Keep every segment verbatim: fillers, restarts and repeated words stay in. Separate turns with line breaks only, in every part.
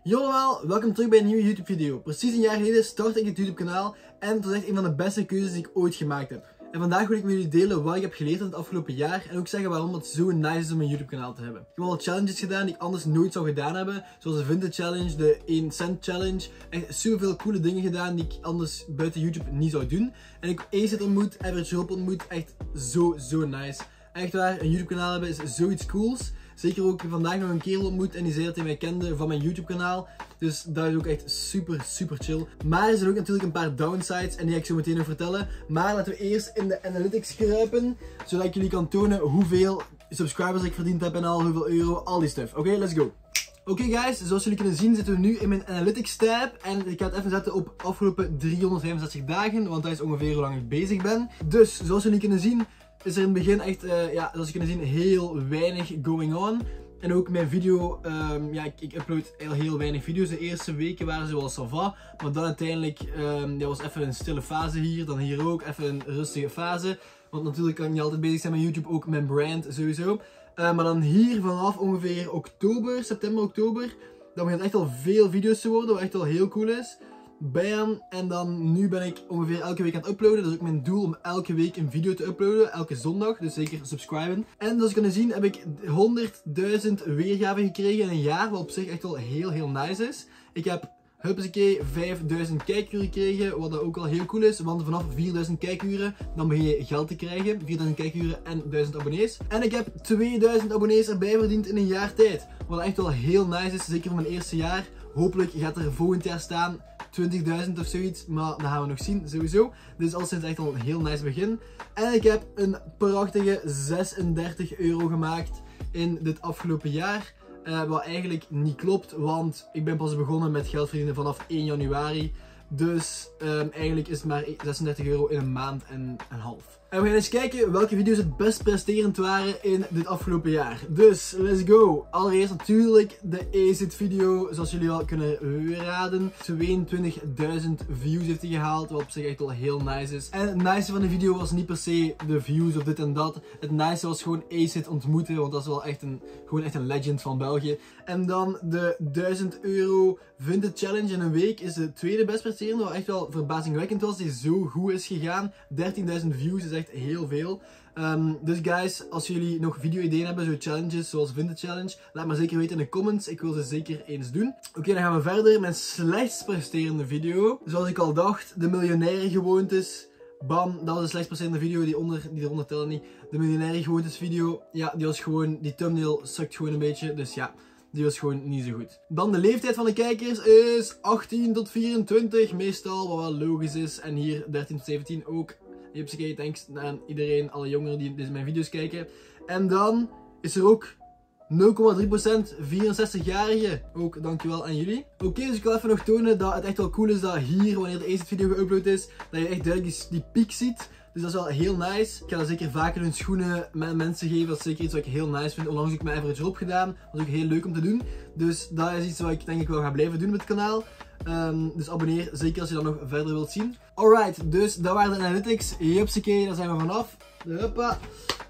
Yo allemaal, welkom terug bij een nieuwe YouTube video. Precies een jaar geleden startte ik het YouTube kanaal en het was echt een van de beste keuzes die ik ooit gemaakt heb. En vandaag wil ik met jullie delen wat ik heb geleerd in het afgelopen jaar en ook zeggen waarom het zo nice is om een YouTube kanaal te hebben. Ik heb al wat challenges gedaan die ik anders nooit zou gedaan hebben, zoals de Vintage Challenge, de één cent Challenge. Echt superveel coole dingen gedaan die ik anders buiten YouTube niet zou doen. En ik heb Aceit ontmoet, Average Rob ontmoet, echt zo zo nice. Echt waar, een YouTube kanaal hebben is zoiets cools. Zeker ook vandaag nog een kerel ontmoet en die zei dat hij mij kende van mijn YouTube kanaal. Dus dat is ook echt super super chill. Maar er zijn ook natuurlijk een paar downsides en die ga ik zo meteen nog vertellen. Maar laten we eerst in de analytics kruipen, zodat ik jullie kan tonen hoeveel subscribers ik verdiend heb en al, hoeveel euro, al die stuff. Oké, okay, let's go. Oké okay guys, zoals jullie kunnen zien zitten we nu in mijn analytics tab en ik ga het even zetten op afgelopen driehonderdvijfenzestig dagen, want dat is ongeveer hoe lang ik bezig ben. Dus zoals jullie kunnen zien is er in het begin echt, uh, ja, zoals jullie kunnen zien, heel weinig going on. En ook mijn video, um, ja, ik, ik upload heel, heel weinig video's. De eerste weken waren ze wel ça va, maar dan uiteindelijk, um, dat was even een stille fase hier, dan hier ook, even een rustige fase. Want natuurlijk kan ik niet altijd bezig zijn met YouTube, ook mijn brand sowieso. Uh, maar dan hier vanaf ongeveer oktober, september, oktober, dan begint echt al veel video's te worden, wat echt al heel cool is. Bam, en dan nu ben ik ongeveer elke week aan het uploaden. Dat is ook mijn doel om elke week een video te uploaden, elke zondag, dus zeker subscriben. En zoals je kunnen zien heb ik honderdduizend weergaven gekregen in een jaar, wat op zich echt wel heel heel nice is. Ik heb huppakee vijfduizend kijkuren gekregen, wat dat ook al heel cool is, want vanaf vierduizend kijkuren dan begin je geld te krijgen, vierduizend kijkuren en duizend abonnees. En ik heb tweeduizend abonnees erbij verdiend in een jaar tijd, wat echt wel heel nice is, zeker voor mijn eerste jaar. Hopelijk gaat er volgend jaar staan twintigduizend of zoiets, maar dat gaan we nog zien, sowieso. Dus al sinds echt al een heel nice begin. En ik heb een prachtige zesendertig euro gemaakt in dit afgelopen jaar. Uh, wat eigenlijk niet klopt, want ik ben pas begonnen met geld verdienen vanaf één januari. Dus um, eigenlijk is het maar zesendertig euro in een maand en een half. En we gaan eens kijken welke video's het best presterend waren in dit afgelopen jaar. Dus, let's go! Allereerst natuurlijk de Aceit video, zoals jullie al kunnen raden. tweeëntwintigduizend views heeft hij gehaald, wat op zich echt wel heel nice is. En het nice van de video was niet per se de views of dit en dat. Het nice was gewoon Aceit ontmoeten, want dat is wel echt een, gewoon echt een legend van België. En dan de duizend euro Vintage Challenge in een week is de tweede best presterende, wat echt wel verbazingwekkend was, die zo goed is gegaan. dertienduizend views is echt heel veel. Um, dus guys, als jullie nog video-ideeën hebben, zo challenges zoals Vintage Challenge, laat maar zeker weten in de comments. Ik wil ze zeker eens doen. Oké, okay, dan gaan we verder. Mijn slechtst presterende video. Zoals ik al dacht, de miljonaire gewoontes. Bam, dat was de slechtst presterende video, die, onder, die eronder tellen niet. De miljonaire gewoontes video, ja, die was gewoon, die thumbnail sukt gewoon een beetje, dus ja. Die was gewoon niet zo goed. Dan de leeftijd van de kijkers is achttien tot vierentwintig, meestal, wat wel logisch is. En hier dertien tot zeventien ook. Jupsakee, thanks aan iedereen, alle jongeren die deze mijn video's kijken. En dan is er ook nul komma drie procent vierenzestig-jarigen. Ook dankjewel aan jullie. Oké, okay, dus ik wil even nog tonen dat het echt wel cool is dat hier, wanneer de Aceit video geüpload is, dat je echt duidelijk die, die piek ziet. Dus dat is wel heel nice. Ik ga dat zeker vaker hun schoenen met mensen geven. Dat is zeker iets wat ik heel nice vind. Onlangs heb ik met Average Rob gedaan. Dat is ook heel leuk om te doen. Dus dat is iets wat ik denk ik wel ga blijven doen met het kanaal. Um, dus abonneer zeker als je dat nog verder wilt zien. Alright, dus dat waren de analytics. Jupsakee, daar zijn we vanaf. Hoppa.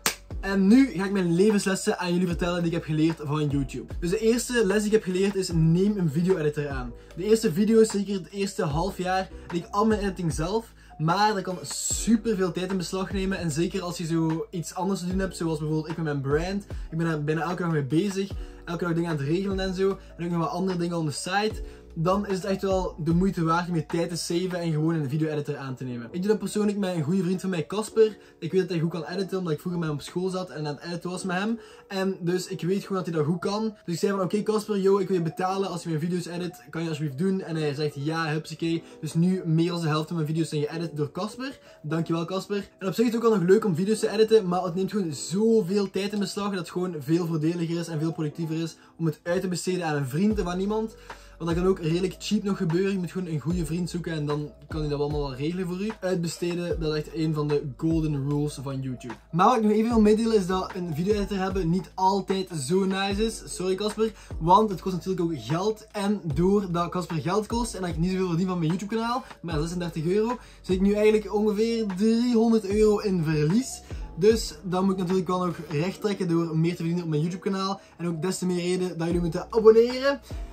En nu ga ik mijn levenslessen aan jullie vertellen die ik heb geleerd van YouTube. Dus de eerste les die ik heb geleerd is: neem een video-editor aan. De eerste video's, zeker het eerste half jaar, deed ik al mijn editing zelf. Maar dat kan super veel tijd in beslag nemen. En zeker als je zo iets anders te doen hebt, zoals bijvoorbeeld ik met mijn brand. Ik ben daar bijna elke dag mee bezig. Elke dag dingen aan het regelen en zo. En ook nog wat andere dingen on the side. Dan is het echt wel de moeite waard om je tijd te saven en gewoon een video-editor aan te nemen. Ik doe dat persoonlijk met een goede vriend van mij, Casper. Ik weet dat hij goed kan editen, omdat ik vroeger met hem op school zat en aan het editen was met hem. En dus ik weet gewoon dat hij dat goed kan. Dus ik zei van, oké okay, Casper, yo, ik wil je betalen als je mijn video's edit. Kan je alsjeblieft doen? En hij zegt, ja, hupsakee. Dus nu meer dan de helft van mijn video's zijn geëdit door Casper. Dankjewel, Casper. En op zich is het ook al nog leuk om video's te editen, maar het neemt gewoon zoveel tijd in beslag dat het gewoon veel voordeliger is en veel productiever is om het uit te besteden aan een vriend of aan iemand. Want dat kan ook redelijk cheap nog gebeuren. Je moet gewoon een goede vriend zoeken en dan kan hij dat allemaal wel regelen voor u. Uitbesteden, dat is echt een van de golden rules van YouTube. Maar wat ik nog even wil meedelen is dat een video-editor hebben niet altijd zo nice is. Sorry Casper, want het kost natuurlijk ook geld. En doordat Casper geld kost en dat ik niet zoveel verdien van mijn YouTube kanaal, maar zesendertig euro, zit ik nu eigenlijk ongeveer driehonderd euro in verlies. Dus dan moet ik natuurlijk wel nog recht trekken door meer te verdienen op mijn YouTube kanaal. En ook des te meer reden dat jullie moeten abonneren.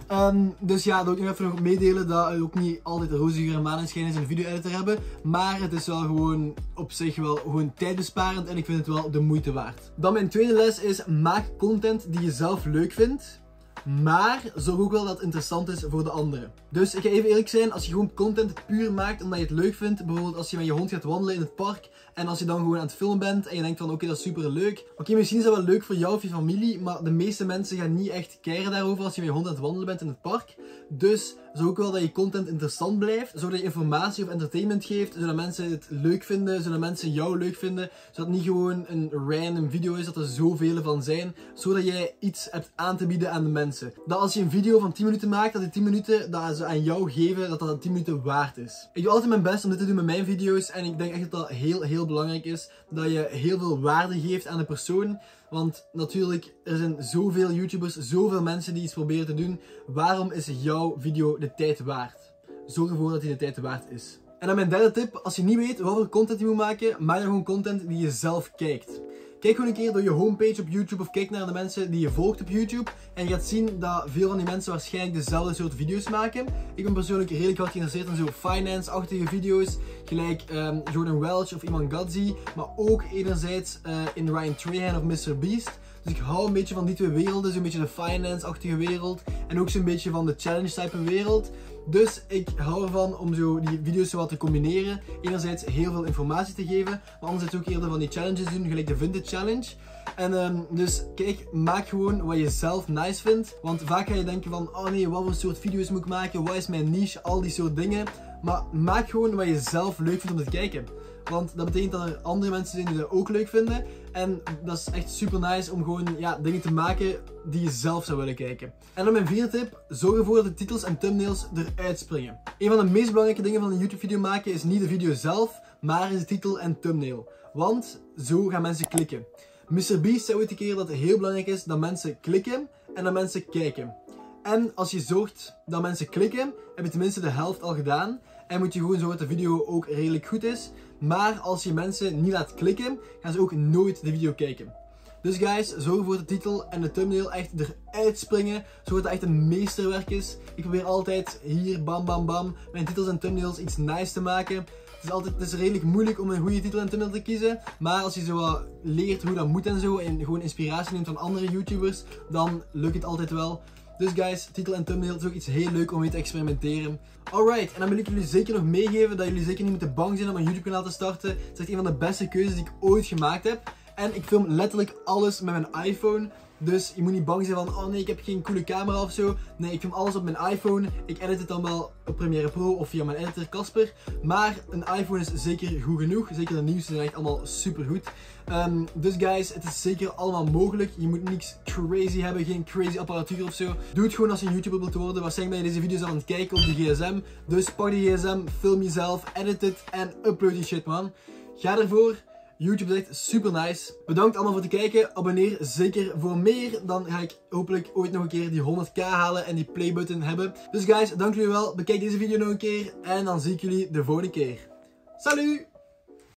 Um, dus ja, dat wil ik nog even nog meedelen dat het ook niet altijd een roze geur en maneschijn is een video-editor hebben. Maar het is wel gewoon op zich wel gewoon tijdbesparend en ik vind het wel de moeite waard. Dan mijn tweede les is: maak content die je zelf leuk vindt. Maar zorg ook wel dat het interessant is voor de anderen. Dus ik ga even eerlijk zijn, als je gewoon content puur maakt omdat je het leuk vindt. Bijvoorbeeld als je met je hond gaat wandelen in het park. En als je dan gewoon aan het filmen bent en je denkt van oké, okay, dat is super leuk. Oké, okay, misschien is dat wel leuk voor jou of je familie. Maar de meeste mensen gaan niet echt keren daarover als je met je hond aan het wandelen bent in het park. Dus zorg ook wel dat je content interessant blijft. Zorg dat je informatie of entertainment geeft. Zodat mensen het leuk vinden. Zodat mensen jou leuk vinden. Zodat het niet gewoon een random video is. Dat er zoveel van zijn. Zodat jij iets hebt aan te bieden aan de mensen. Dat als je een video van tien minuten maakt, dat die tien minuten dat ze aan jou geven, dat dat tien minuten waard is. Ik doe altijd mijn best om dit te doen met mijn video's. En ik denk echt dat dat heel, heel belangrijk is. Dat je heel veel waarde geeft aan de persoon. Want natuurlijk, er zijn zoveel YouTubers, zoveel mensen die iets proberen te doen. Waarom is jouw video de tijd waard? Zorg ervoor dat hij de tijd waard is. En dan mijn derde tip, als je niet weet wat voor content je moet maken, maak dan gewoon content die je zelf kijkt. Kijk gewoon een keer door je homepage op YouTube of kijk naar de mensen die je volgt op YouTube. En je gaat zien dat veel van die mensen waarschijnlijk dezelfde soort video's maken. Ik ben persoonlijk redelijk hard geïnteresseerd in zo finance-achtige video's. Gelijk um, Jordan Welch of Iman Gadzhi. Maar ook enerzijds uh, in Ryan Trahan of mister Beast. Dus ik hou een beetje van die twee werelden. Zo'n beetje de finance-achtige wereld. En ook zo'n beetje van de challenge-type wereld. Dus ik hou ervan om zo die video's zo wat te combineren. Enerzijds heel veel informatie te geven, maar anderzijds ook eerder van die challenges doen, gelijk de Vintage Challenge. En um, dus kijk, maak gewoon wat je zelf nice vindt. Want vaak ga je denken van, oh nee, wat voor soort video's moet ik maken, wat is mijn niche, al die soort dingen. Maar maak gewoon wat je zelf leuk vindt om te kijken. Want dat betekent dat er andere mensen zijn die dat ook leuk vinden. En dat is echt super nice om gewoon ja, dingen te maken die je zelf zou willen kijken. En dan mijn vierde tip. Zorg ervoor dat de titels en thumbnails eruit springen. Een van de meest belangrijke dingen van een YouTube video maken is niet de video zelf, maar is de titel en thumbnail. Want zo gaan mensen klikken. mister Beast zei ooit een keer dat het heel belangrijk is dat mensen klikken en dat mensen kijken. En als je zorgt dat mensen klikken, heb je tenminste de helft al gedaan. En moet je gewoon zorgen dat de video ook redelijk goed is. Maar als je mensen niet laat klikken, gaan ze ook nooit de video kijken. Dus guys, zorg ervoor dat de titel en de thumbnail echt eruit springen. Zorg dat het echt een meesterwerk is. Ik probeer altijd hier, bam bam bam, mijn titels en thumbnails iets nice te maken. Het is, altijd, het is redelijk moeilijk om een goede titel en thumbnail te kiezen. Maar als je zo wat leert hoe dat moet en zo, en gewoon inspiratie neemt van andere YouTubers, dan lukt het altijd wel. Dus guys, titel en thumbnail is ook iets heel leuk om mee te experimenteren. Alright, en dan wil ik jullie zeker nog meegeven dat jullie zeker niet moeten bang zijn om een YouTube kanaal te starten. Het is echt een van de beste keuzes die ik ooit gemaakt heb. En ik film letterlijk alles met mijn iPhone. Dus je moet niet bang zijn van, oh nee, ik heb geen coole camera of zo. Nee, ik film alles op mijn iPhone. Ik edit het dan wel op Premiere Pro of via mijn editor Casper. Maar een iPhone is zeker goed genoeg. Zeker de nieuwste zijn echt allemaal super goed. Um, dus guys, het is zeker allemaal mogelijk. Je moet niks crazy hebben, geen crazy apparatuur of zo. Doe het gewoon als je een YouTuber wilt worden. Waarschijnlijk ben je deze video's aan het kijken op de gsm. Dus pak de gsm, film jezelf, edit het en upload die shit, man. Ga ervoor. YouTube is echt super nice. Bedankt allemaal voor het kijken. Abonneer zeker voor meer. Dan ga ik hopelijk ooit nog een keer die honderd k halen en die playbutton hebben. Dus guys, dank jullie wel. Bekijk deze video nog een keer. En dan zie ik jullie de volgende keer. Salut!